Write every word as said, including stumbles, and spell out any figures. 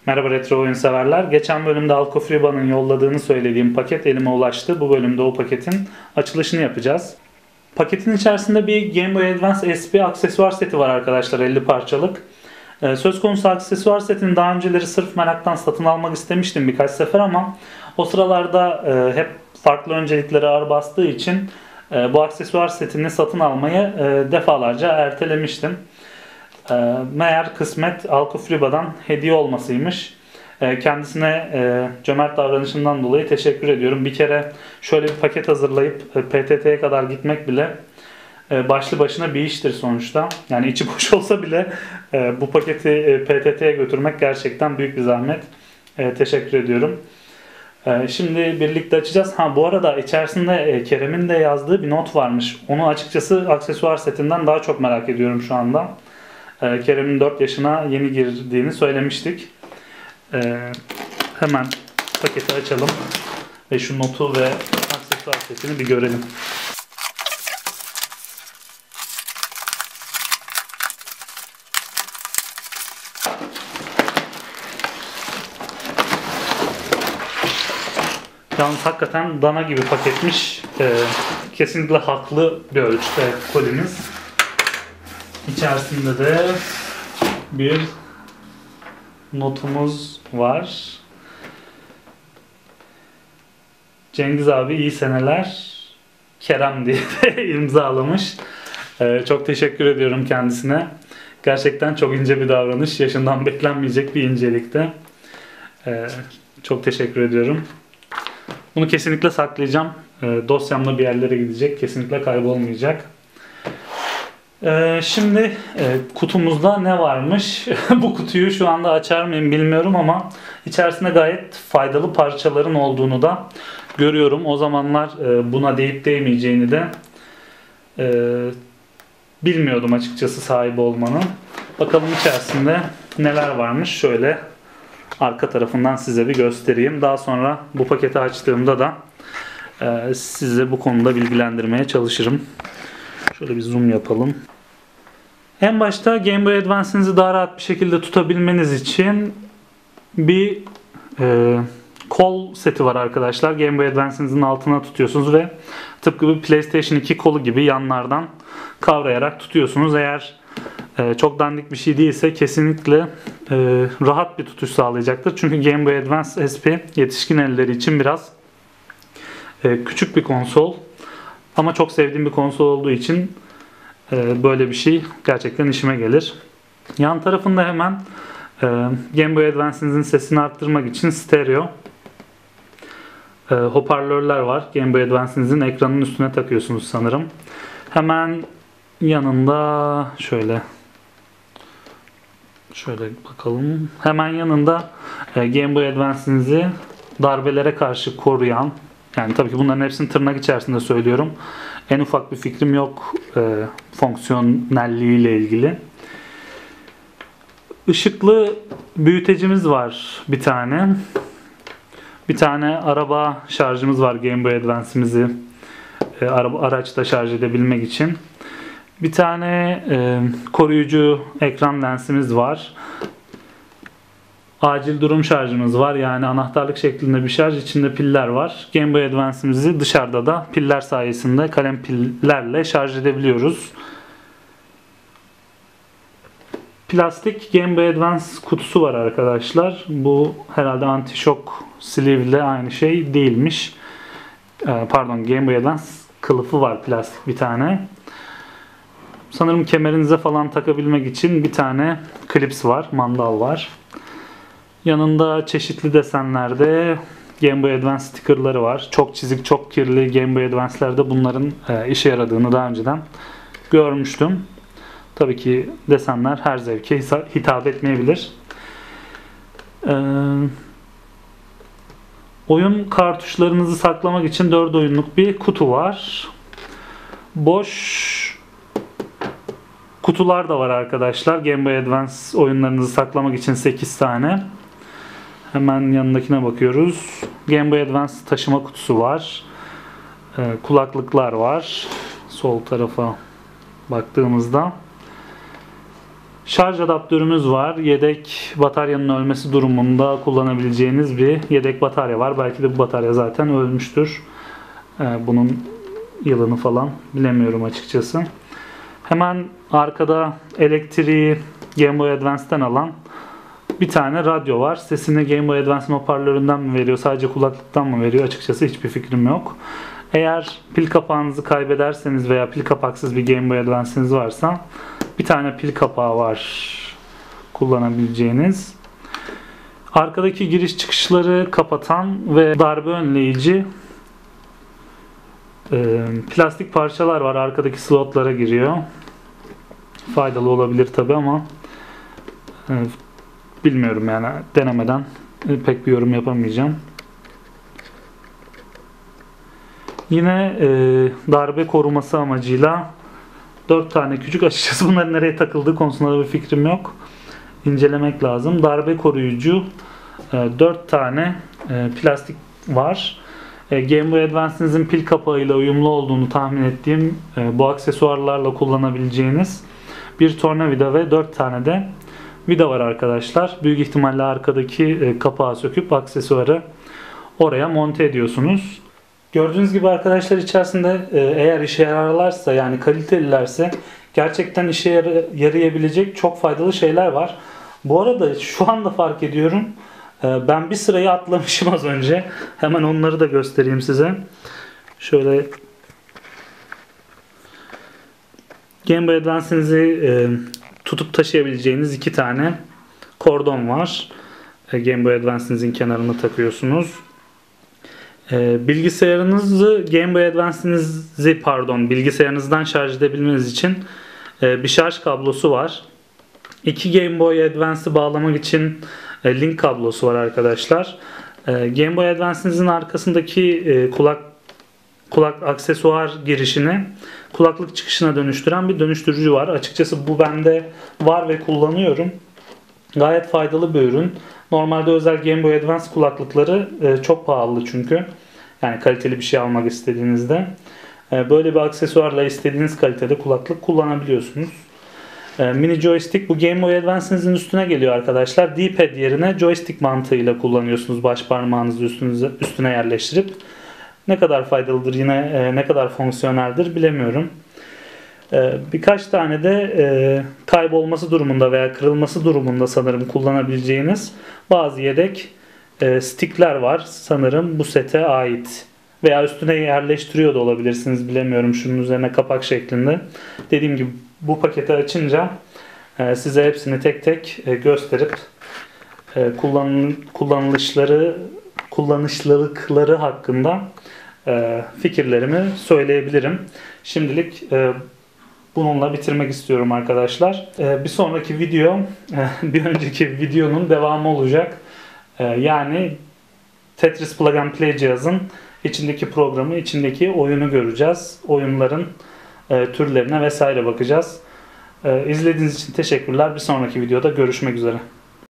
Merhaba retro oyun severler. Geçen bölümde Alcofriba'nın yolladığını söylediğim paket elime ulaştı. Bu bölümde o paketin açılışını yapacağız. Paketin içerisinde bir Game Boy Advance S P aksesuar seti var arkadaşlar, elli parçalık. Ee, söz konusu aksesuar setini daha önceleri sırf meraktan satın almak istemiştim birkaç sefer ama o sıralarda e, hep farklı öncelikleri ağır bastığı için e, bu aksesuar setini satın almayı e, defalarca ertelemiştim. E, meğer kısmet Alcofriba'dan hediye olmasıymış. E, kendisine e, cömert davranışından dolayı teşekkür ediyorum. Bir kere şöyle bir paket hazırlayıp e, P T T'ye kadar gitmek bile e, başlı başına bir iştir sonuçta. Yani içi boş olsa bile e, bu paketi e, P T T'ye götürmek gerçekten büyük bir zahmet. E, teşekkür ediyorum. E, şimdi birlikte açacağız. Ha bu arada içerisinde e, Kerem'in de yazdığı bir not varmış. Onu açıkçası aksesuar setinden daha çok merak ediyorum şu anda. E, Kerem'in dört yaşına yeni girdiğini söylemiştik. E, hemen paketi açalım ve şu notu ve aksesuar setini bir görelim. Yalnız hakikaten dana gibi paketmiş. Ee, kesinlikle haklı bir ölçüde kolimiz. İçerisinde de bir notumuz var. Cengiz abi iyi seneler, Kerem diye de imzalamış. Ee, çok teşekkür ediyorum kendisine. Gerçekten çok ince bir davranış. Yaşından beklenmeyecek bir incelikte. Ee, çok teşekkür ediyorum. Bunu kesinlikle saklayacağım. E, dosyamla bir yerlere gidecek. Kesinlikle kaybolmayacak. E, şimdi e, kutumuzda ne varmış? Bu kutuyu şu anda açar mıyım bilmiyorum ama içerisinde gayet faydalı parçaların olduğunu da görüyorum. O zamanlar e, buna değip değmeyeceğini de e, bilmiyordum açıkçası sahibi olmanın. Bakalım içerisinde neler varmış. Şöyle arka tarafından size bir göstereyim. Daha sonra bu paketi açtığımda da e, size bu konuda bilgilendirmeye çalışırım. Şöyle bir zoom yapalım. En başta Game Boy Advance'inizi daha rahat bir şekilde tutabilmeniz için bir e, kol seti var arkadaşlar. Game Boy Advance'inizin altına tutuyorsunuz ve tıpkı bir PlayStation iki kolu gibi yanlardan kavrayarak tutuyorsunuz. Eğer Ee, çok dandik bir şey değilse kesinlikle e, rahat bir tutuş sağlayacaktır. Çünkü Game Boy Advance S P yetişkin elleri için biraz e, küçük bir konsol. Ama çok sevdiğim bir konsol olduğu için e, böyle bir şey gerçekten işime gelir. Yan tarafında hemen e, Game Boy Advance'inizin sesini arttırmak için stereo e, hoparlörler var. Game Boy Advance'inizin ekranının üstüne takıyorsunuz sanırım. Hemen yanında şöyle Şöyle bakalım. Hemen yanında e, Game Boy Advance'inizi darbelere karşı koruyan, yani tabii ki bunların hepsini tırnak içerisinde söylüyorum. En ufak bir fikrim yok e, fonksiyonelliği ile ilgili. Işıklı büyütecimiz var bir tane. Bir tane araba şarjımız var Game Boy Advance'imizi e, araba, araçta şarj edebilmek için. Bir tane e, koruyucu ekran lensimiz var. Acil durum şarjımız var. Yani anahtarlık şeklinde bir şarj. İçinde piller var. Game Boy Advance'imizi dışarıda da piller sayesinde kalem pillerle şarj edebiliyoruz. Plastik Game Boy Advance kutusu var arkadaşlar. Bu herhalde anti-shock sleeve ile aynı şey değilmiş. E, pardon, Game Boy Advance kılıfı var, plastik bir tane. Sanırım kemerinize falan takabilmek için bir tane klips var, mandal var. Yanında çeşitli desenlerde Game Boy Advance stickerları var. Çok çizik, çok kirli Game Boy Advance'lerde bunların e, işe yaradığını daha önceden görmüştüm. Tabii ki desenler her zevke hitap etmeyebilir. Ee, oyun kartuşlarınızı saklamak için dört oyunluk bir kutu var. Boş kutular da var arkadaşlar. Game Boy Advance oyunlarınızı saklamak için sekiz tane. Hemen yanındakine bakıyoruz. Game Boy Advance taşıma kutusu var. Ee, kulaklıklar var. Sol tarafa baktığımızda. Şarj adaptörümüz var. Yedek bataryanın ölmesi durumunda kullanabileceğiniz bir yedek batarya var. Belki de bu batarya zaten ölmüştür. Bunun yılını falan bilemiyorum açıkçası. Hemen arkada elektriği Game Boy Advance'ten alan bir tane radyo var. Sesini Game Boy Advance'ın hoparlöründen mi veriyor, sadece kulaklıktan mı veriyor açıkçası hiçbir fikrim yok. Eğer pil kapağınızı kaybederseniz veya pil kapaksız bir Game Boy Advance'iniz varsa bir tane pil kapağı var kullanabileceğiniz. Arkadaki giriş çıkışları kapatan ve darbe önleyici e, plastik parçalar var. Arkadaki slotlara giriyor. Faydalı olabilir tabi ama e, bilmiyorum yani denemeden e, pek bir yorum yapamayacağım. Yine e, darbe koruması amacıyla dört tane küçük, açıkçası bunların nereye takıldığı konusunda da bir fikrim yok. İncelemek lazım. Darbe koruyucu e, dört tane e, plastik var. E, Game Boy Advance'inizin pil kapağıyla uyumlu olduğunu tahmin ettiğim e, bu aksesuarlarla kullanabileceğiniz bir tornavida ve dört tane de vida var arkadaşlar. Büyük ihtimalle arkadaki e, kapağı söküp aksesuarı oraya monte ediyorsunuz. Gördüğünüz gibi arkadaşlar içerisinde e, eğer işe yararlarsa, yani kalitelilerse gerçekten işe yarayabilecek çok faydalı şeyler var. Bu arada şu anda fark ediyorum. E, ben bir sırayı atlamışım az önce. Hemen onları da göstereyim size. Şöyle Game Boy Advance'inizi e, tutup taşıyabileceğiniz iki tane kordon var. E, Game Boy Advance'inizin kenarına takıyorsunuz. E, bilgisayarınızı Game Boy Advance'inizi pardon bilgisayarınızdan şarj edebilmeniz için e, bir şarj kablosu var. İki Game Boy Advance'ı bağlamak için e, link kablosu var arkadaşlar. E, Game Boy Advance'inizin arkasındaki e, kulak kulak aksesuar girişini kulaklık çıkışına dönüştüren bir dönüştürücü var. Açıkçası bu bende var ve kullanıyorum. Gayet faydalı bir ürün. Normalde özel Game Boy Advance kulaklıkları e, çok pahalı çünkü. Yani kaliteli bir şey almak istediğinizde. E, böyle bir aksesuarla istediğiniz kalitede kulaklık kullanabiliyorsunuz. E, mini joystick bu Game Boy Advance'inizin üstüne geliyor arkadaşlar. D-pad yerine joystick mantığıyla kullanıyorsunuz. Baş parmağınızı üstünüze, üstüne yerleştirip. Ne kadar faydalıdır, yine e, ne kadar fonksiyoneldir bilemiyorum. E, birkaç tane de e, kaybolması durumunda veya kırılması durumunda sanırım kullanabileceğiniz bazı yedek e, stickler var. Sanırım bu sete ait. Veya üstüne yerleştiriyor da olabilirsiniz, bilemiyorum, şunun üzerine kapak şeklinde. Dediğim gibi bu paketi açınca e, size hepsini tek tek e, gösterip e, kullan, kullanılışları kullanışlılıkları hakkında e, fikirlerimi söyleyebilirim. Şimdilik e, bununla bitirmek istiyorum arkadaşlar. E, bir sonraki video e, bir önceki videonun devamı olacak. E, yani Tetris Plug and Play cihazın içindeki programı, içindeki oyunu göreceğiz. Oyunların e, türlerine vesaire bakacağız. E, izlediğiniz için teşekkürler. Bir sonraki videoda görüşmek üzere.